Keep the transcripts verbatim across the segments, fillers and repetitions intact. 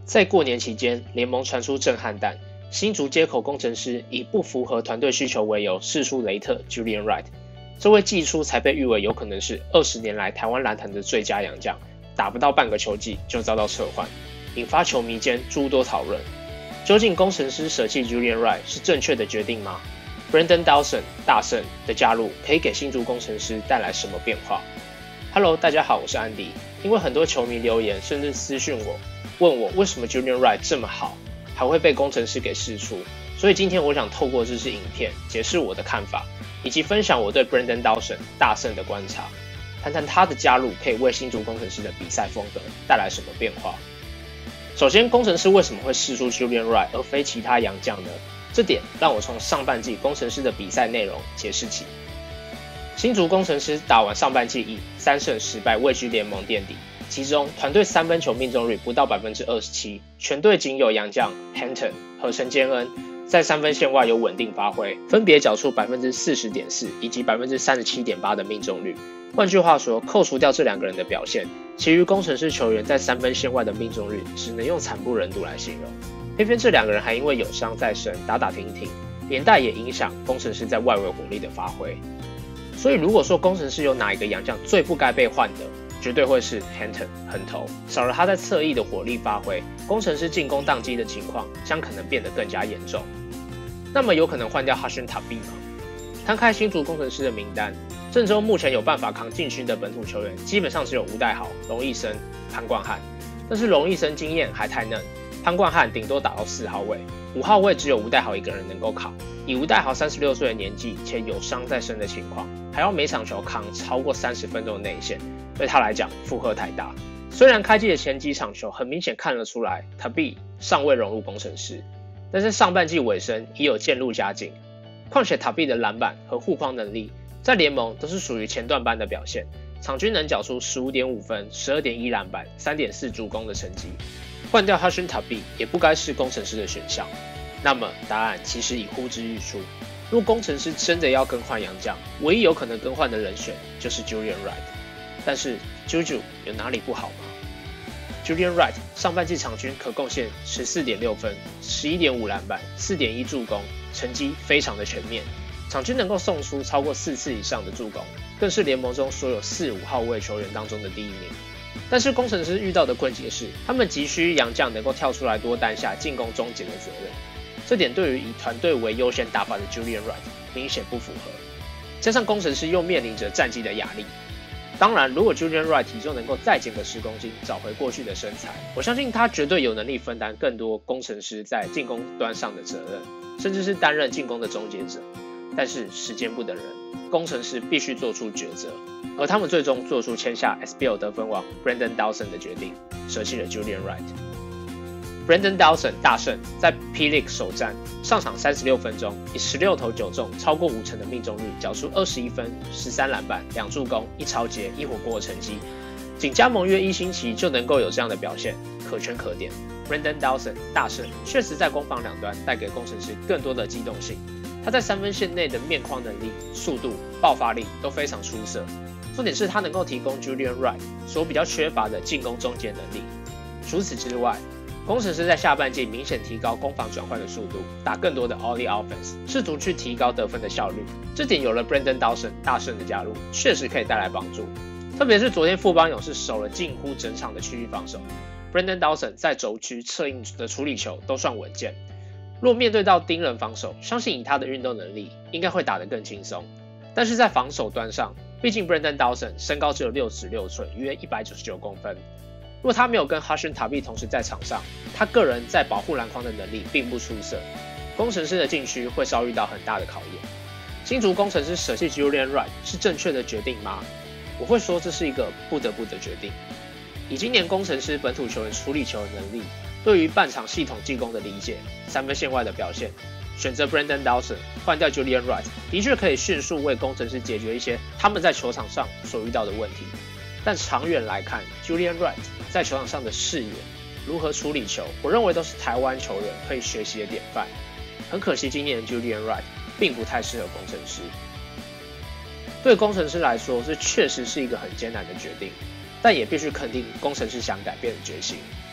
在过年期间，联盟传出震撼弹，新竹街口工程师以不符合团队需求为由释出雷特 Julian Wright。这位季初才被誉为有可能是二十年来台湾篮坛的最佳洋将，打不到半个球季就遭到撤换，引发球迷间诸多讨论。究竟工程师舍弃 Julian Wright 是正确的决定吗？ Brandon Dawson 大胜的加入可以给新竹工程师带来什么变化？ Hello， 大家好，我是安迪。因为很多球迷留言甚至私讯我，问我为什么 Julian Wright 这么好，还会被工程师给释出，所以今天我想透过这支影片解释我的看法，以及分享我对 Brandon Dawson 大胜的观察，谈谈他的加入可以为新竹工程师的比赛风格带来什么变化。首先，工程师为什么会释出 Julian Wright 而非其他洋将呢？这点让我从上半季工程师的比赛内容解释起。新竹工程师打完上半季以三胜十败位居联盟垫底，其中团队三分球命中率不到 百分之二十七， 全队仅有洋将 Hampton 和陈坚恩在三分线外有稳定发挥，分别缴出 百分之四十点四 以及 百分之三十七点八 的命中率。换句话说，扣除掉这两个人的表现，其余工程师球员在三分线外的命中率只能用惨不忍睹来形容。偏偏这两个人还因为有伤在身，打打停停，连带也影响工程师在外围火力的发挥。所以如果说工程师有哪一个洋将最不该被换的，绝对会是 Hampton 横投，少了他在侧翼的火力发挥，工程师进攻宕机的情况将可能变得更加严重。那么有可能换掉 Hassan Thabeet 吗？摊开新竹工程师的名单，郑州目前有办法扛禁区的本土球员基本上只有吴岱豪、龙毅生、潘冠汉，但是龙毅生经验还太嫩，潘冠汉顶多打到四号位，五号位只有吴岱豪一个人能够扛。以吴岱豪三十六岁的年纪且有伤在身的情况，还要每场球扛超过三十分钟的内线，对他来讲负荷太大。虽然开季的前几场球很明显看得出来 Thabeet 尚未融入工程师，但是上半季尾声已有渐入佳境。况且 Thabeet 的篮板和护框能力在联盟都是属于前段班的表现，场均能缴出 十五点五分、十二点一篮板、三点四助攻的成绩。换掉 Hassan Thabeet 也不该是工程师的选项。那么答案其实已呼之欲出，若工程师真的要更换洋将，唯一有可能更换的人选就是 Julian Wright。但是 Juju 有哪里不好吗？ Julian Wright 上半季场均可贡献 十四点六分、十一点五篮板、四点一助攻，成绩非常的全面，场均能够送出超过四次以上的助攻，更是联盟中所有四五号位球员当中的第一名。但是工程师遇到的困境是，他们急需洋将能够跳出来多担下进攻终结的责任，这点对于以团队为优先打法的 Julian Wright 明显不符合。加上工程师又面临着战绩的压力，当然如果 Julian Wright 体重能够再减个十公斤，找回过去的身材，我相信他绝对有能力分担更多工程师在进攻端上的责任，甚至是担任进攻的终结者。但是时间不等人，工程师必须做出抉择，而他们最终做出签下 S B L 得分王 Brandon Dawson 的决定，舍弃了 Julian Wright。Brandon Dawson 大胜，在 P. League 首战上场三十六分钟，以十六投九中，超过五成的命中率，缴出二十一分、十三篮板、两助攻、一抄截、一火锅的成绩。仅加盟约一星期就能够有这样的表现，可圈可点。Brandon Dawson 大胜，确实在攻防两端带给工程师更多的机动性。他在三分线内的面框能力、速度、爆发力都非常出色。重点是他能够提供 Julian Wright 所比较缺乏的进攻终结能力。除此之外，工程师在下半季明显提高攻防转换的速度，打更多的 Ollie offense， 试图去提高得分的效率。这点有了 Brandon Dawson 大胜的加入，确实可以带来帮助。特别是昨天富邦勇士守了近乎整场的区域防守 ，Brandon Dawson 在轴区策应的处理球都算稳健。若面对到盯人防守，相信以他的运动能力，应该会打得更轻松。但是在防守端上，毕竟 Brandon Dawson 身高只有六尺六寸，约一百九十九公分。若他没有跟 Hassan Thabeet 同时在场上，他个人在保护篮筐的能力并不出色，工程师的禁区会遭遇到很大的考验。新竹工程师舍弃 Julian Wright 是正确的决定吗？我会说这是一个不得不的决定。以今年工程师本土球员处理球的能力，对于半场系统进攻的理解，三分线外的表现，选择 Brandon Dawson 换掉 Julian Wright 的确可以迅速为工程师解决一些他们在球场上所遇到的问题。但长远来看 Julian Wright 在球场上的视野，如何处理球，我认为都是台湾球员可以学习的典范。很可惜今年的 Julian Wright 并不太适合工程师。对工程师来说，这确实是一个很艰难的决定，但也必须肯定工程师想改变的决心。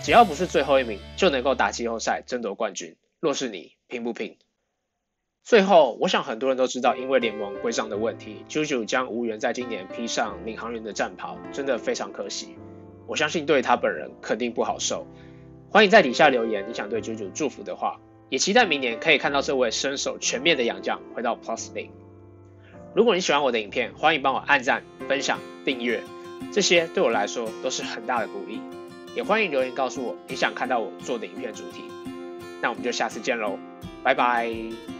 只要不是最后一名，就能够打季后赛争夺冠军。若是你，拼不拼？最后，我想很多人都知道，因为联盟规章的问题 ，JoJo 将无缘在今年披上领航员的战袍，真的非常可惜。我相信对他本人肯定不好受。欢迎在底下留言你想对 JoJo 祝福的话，也期待明年可以看到这位身手全面的洋将回到 Plus League。如果你喜欢我的影片，欢迎帮我按赞、分享、订阅，这些对我来说都是很大的鼓励。也欢迎留言告诉我你想看到我做的影片主题。那我们就下次见喽，拜拜。